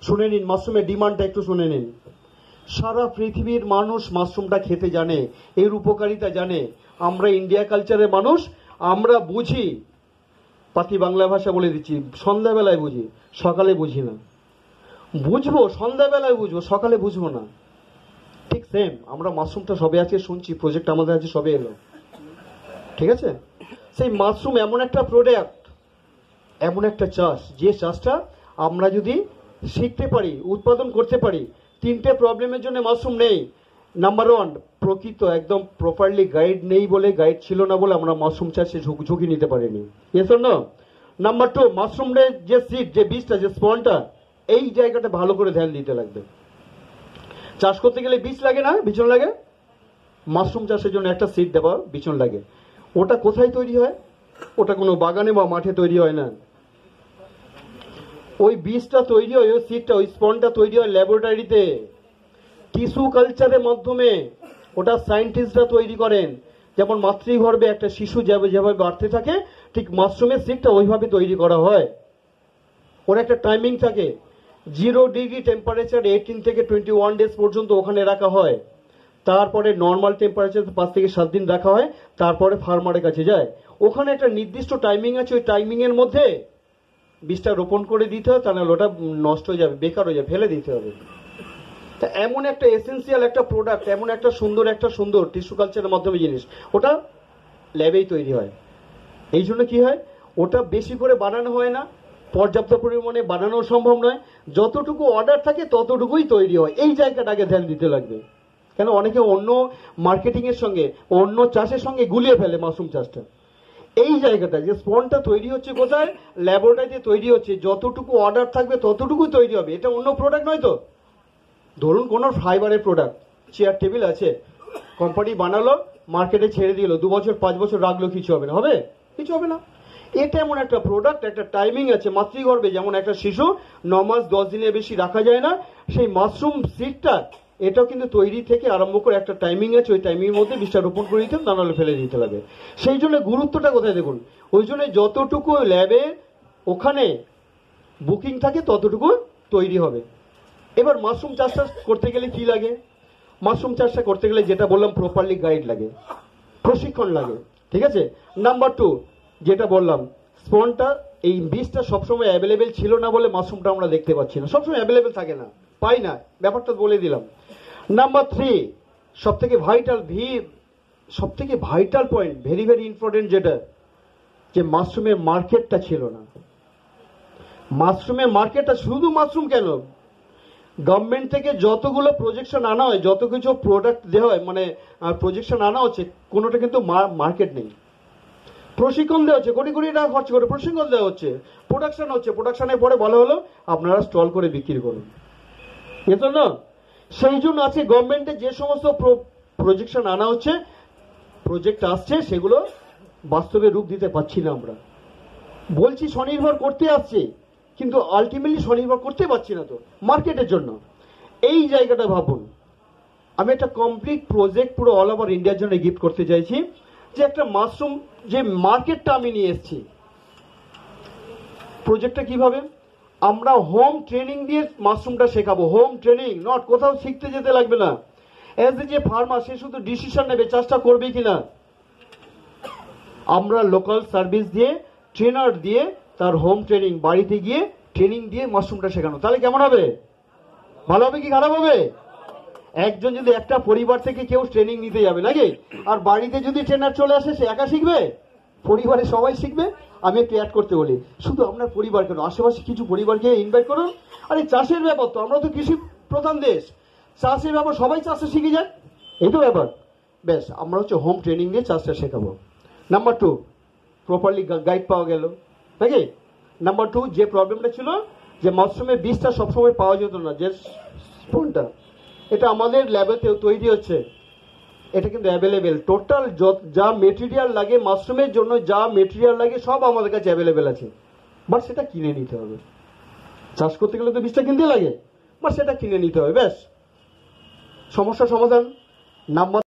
শুনে নিন, মাশরুমের ডিমান্ডটা একটু শুনে নিন। সারা পৃথিবীর মানুষ মাশরুমটা খেতে জানে, এর উপকারিতা জানে। আমরা ইন্ডিয়া কালচারের মানুষ, আমরা বুঝি। পাতি বাংলা ভাষা বলে দিচ্ছি, সন্ধ্যাবেলায় বুঝি, সকালে বুঝি না। বুঝবো সন্ধ্যাবেলায় বুঝবো, সকালে বুঝবো না। ঠিক সেম আমরা মাশরুমটা সবে আজকে শুনছি, প্রজেক্ট আমাদের আছে সবে এলো, ঠিক আছে? সেই মাশরুম এমন একটা প্রোডাক্ট, এমন একটা চাষ, যে চাষটা আমরা যদি শিখতে পারি, উৎপাদন করতে পারি। তিনটে প্রবলেমের জন্য মাশরুম নেই। নাম্বার ওয়ান, প্রকৃত একদম প্রপারলি গাইড নেই বলে, গাইড ছিল না বলে আমরা মাশরুম চাষে ঝুঁকি নিতে পারিনি। Yes or no? Number two, মাশরুমের যে সিড, যে বীজটা, যে স্পনটা, এই জায়গাটা ভালো করে ধ্যান দিতে লাগবে। চাষ করতে গেলে বীজ লাগে না, বিচন লাগে? মাশরুম চাষের জন্য একটা সিড দেওয়া বিচন লাগে। ওটা কোথায় তৈরি হয়? ওটা কোনো বাগানে বা মাঠে তৈরি হয় না। ওই বীজটা তৈরি হয়, ওই সিডটা, ওই স্পনটা তৈরি হয় ল্যাবরেটরিতে, টিস্যু কালচারের মাধ্যমে। ওটা সায়েন্টিস্টরা তৈরি করেন। যেমন মাতৃগর্ভে একটা শিশু যেভাবে বাড়তে থাকে, ঠিক মাশরুমের সিডটা ওইভাবে তৈরি করা হয়। ওর একটা টাইমিং থাকে, 0 ডিগ্রি টেম্পারেচার 18 থেকে 21 ডেজ পর্যন্ত ওখানে রাখা হয়। তারপরে নর্মাল টেম্পারেচার 5 থেকে 7 দিন রাখা হয়, তারপরে ফার্মারের কাছে যায়। ওখানে একটা নির্দিষ্ট টাইমিং আছে, ওই টাইমিং এর মধ্যে বীজটা রোপণ করে দিতে হয়, তাহলে ওটা নষ্ট হয়ে যাবে, বেকার হয়ে যাবে, ফেলে দিতে হবে। তা এমন একটা এসেন্সিয়াল একটা প্রোডাক্ট, এমন একটা সুন্দর টিস্যু কালচারের মাধ্যমে জিনিস, ওটা ল্যাবেই তৈরি হয়। এই জন্য কি হয়, ওটা বেশি করে বানানো হয় না, পর্যাপ্ত পরিমাণে বানানো সম্ভব নয়। যতটুকু অর্ডার থাকে ততটুকুই তৈরি হয়। এই জায়গাটাকে ধ্যান দিতে লাগবে। কেন অনেকে অন্য মার্কেটিং এর সঙ্গে, অন্য চাষের সঙ্গে গুলিয়ে ফেলে মাশরুম চাষটা। এই জায়গাটা, যে স্পনটা তৈরি হচ্ছে কোথায়, ল্যাবরেটরিতে তৈরি হচ্ছে। যতটুকু অর্ডার থাকবে ততটুকু তৈরি হবে। এটা অন্য প্রোডাক্ট নয় তো। ধরুন কোন ফাইবারের প্রোডাক্ট, চেয়ার টেবিল আছে, কোম্পানি বানালো, মার্কেটে ছেড়ে দিল, 2 বছর 5 বছর রাখলো, কিছু হবে না। হবে? কিছু হবে না। এটা এমন একটা প্রোডাক্ট, একটা টাইমিং আছে। মাতৃগর্ভে যেমন একটা শিশু 9 মাস 10 দিনের বেশি রাখা যায় না, সেই মাশরুম সিডটা, এটাও কিন্তু তৈরি থেকে আরম্ভ করে একটা টাইমিং আছে। ওই টাইমিং এর মধ্যে বীজটা রোপণ করে দিতে, নানালে ফেলে দিতে লাগে। সেই জন্য গুরুত্বটা কোথায় দেখুন। ওই জন্য যতটুকু ল্যাবে ওখানে বুকিং থাকে ততটুকু তৈরি হবে। এবার মাশরুম চাষটা করতে গেলে কি লাগে? মাশরুম চাষটা করতে গেলে যেটা বললাম, প্রপারলি গাইড লাগে, প্রশিক্ষণ লাগে, ঠিক আছে? নাম্বার টু, যেটা বললাম, স্পনটা, এই বীজটা সবসময় অ্যাভেলেবেল ছিল না বলে মাশরুমটা আমরা দেখতে পাচ্ছি না। সবসময় অ্যাভেলেবেল থাকে না, পাই না, ব্যাপারটা বলে দিলাম। নাম্বার থ্রি, সব থেকে ভাইটাল পয়েন্ট, ভেরি ইম্পর্টেন্ট, যেটা, যে মাশরুমের মার্কেটটা ছিল না। মাশরুমের মার্কেটটা, শুধু মাশরুম কেন, গভর্নমেন্ট থেকে যতগুলো প্রজেকশন আনা হয়, যত কিছু প্রোডাক্ট দেওয়া হয়, মানে প্রজেকশন আনা হচ্ছে, কোনোটা কিন্তু মার্কেট নেই। প্রশিক্ষণ দেওয়া হচ্ছে, কোটি কোটি টাকা খরচ করে প্রশিক্ষণ দেওয়া হচ্ছে, প্রোডাকশন হচ্ছে, প্রোডাকশনের পরে বলা হলো আপনারা স্টল করে বিক্রি করুন। এতো না, সেই জন্য আছে গভর্নমেন্টের যে সমস্ত প্রজেকশন আনা হচ্ছে, প্রজেক্ট আসছে, সেগুলো বাস্তবে রূপ দিতে পারছি না আমরা। বলছি স্বনির্ভর করতে আসছে, কিন্তু আলটিমেটলি স্বনির্ভর করতে পারছি না তো, মার্কেটের জন্য। এই জায়গাটা ভাবুন। আমি একটা কমপ্লিট প্রজেক্ট পুরো অল ওভার ইন্ডিয়ার জন্য গিফট করতে চাইছি, যে একটা মাশরুম, যে মার্কেটটা আমি নিয়ে এসেছি। প্রজেক্টটা কিভাবে, আমরা হোম ট্রেনিং দিয়ে মাশরুমটা শেখাবো। হোম ট্রেনিং, নট কোথাও শিখতে যেতে লাগবে না। এজ এ যে ফার্মার, সে শুধু ডিসিশন নেবে চাষটা করবে কিনা। আমরা লোকাল সার্ভিস দিয়ে, ট্রেনার দিয়ে, তার হোম ট্রেনিং, বাড়িতে গিয়ে ট্রেনিং দিয়ে মাশরুমটা শেখানো। তাহলে কেমন হবে? ভালো হবে কি খারাপ হবে? একজন যদি, একটা পরিবার থেকে কেউ ট্রেনিং নিতে যাবে নাকি, আর বাড়িতে যদি ট্রেনার চলে আসে, সে একা শিখবে? পরিবারের সবাই শিখবে। আমি একটু অ্যাড করতে বলি, শুধু আপনার পরিবার কেন, আশেপাশে কিছু পরিবারকে ইনভাইট করুন। আরে চাষের ব্যাপার তো, আমরা তো কৃষি প্রধান দেশ, চাষের ব্যাপার, সবাই চাষে শিখে যায়, এই তো ব্যাপার। বেশ, আমরা হচ্ছে হোম ট্রেনিং দিয়ে চাষটা শেখাবো। নাম্বার টু, প্রপারলি গাইড পাওয়া গেল নাকি। নাম্বার টু, যে প্রবলেমটা ছিল, যে মাশরুমের বীজটা সবসময় পাওয়া যেত না, যে স্পুনটা, এটা আমাদের ল্যাবেতেও তৈরি হচ্ছে, এটা কিন্তু অ্যাভেলেবেল। টোটাল যা মেটেরিয়াল লাগে মাশরুমের জন্য, যা মেটেরিয়াল লাগে, সব আমাদের কাছে অ্যাভেলেবেল আছে। বাট সেটা কিনে নিতে হবে। চাষ করতে গেলে তো বীজটা কিনতে লাগে, বাট সেটা কিনে নিতে হবে। ব্যাস, সমস্যা সমাধান। নাম্বার